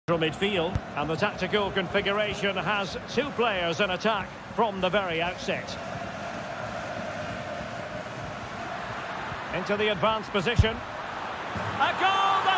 Midfield, and the tactical configuration has two players in attack from the very outset. Into the advanced position. A goal!